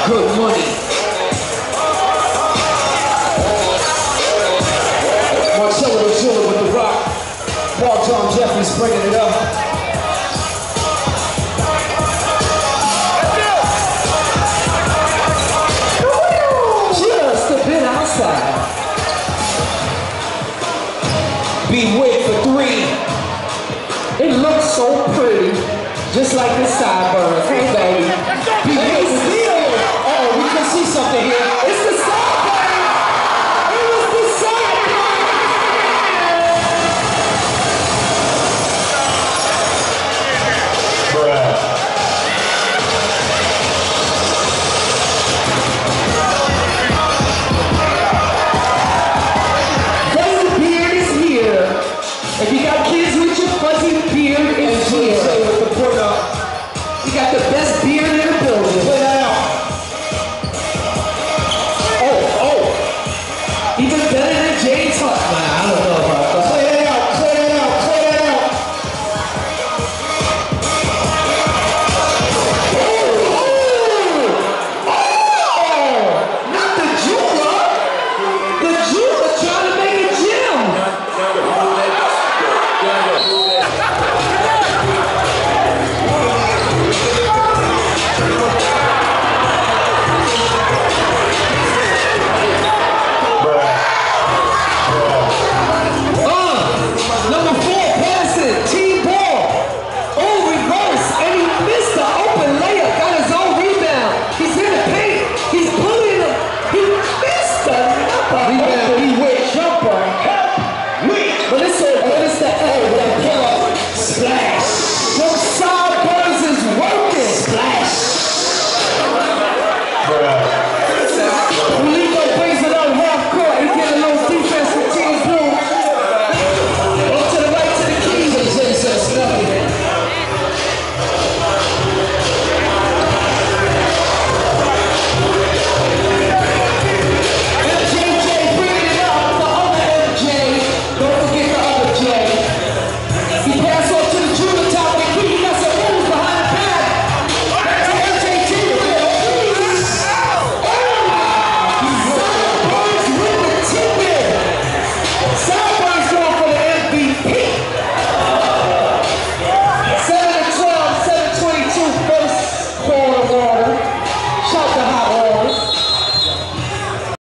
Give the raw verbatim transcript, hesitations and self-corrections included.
Good money. Marcello the Jeweler with the rock. Paul John Jeffries bringing it up. Just a bit outside. Be wait for three. It looks so pretty, just like the sideburns, hey baby.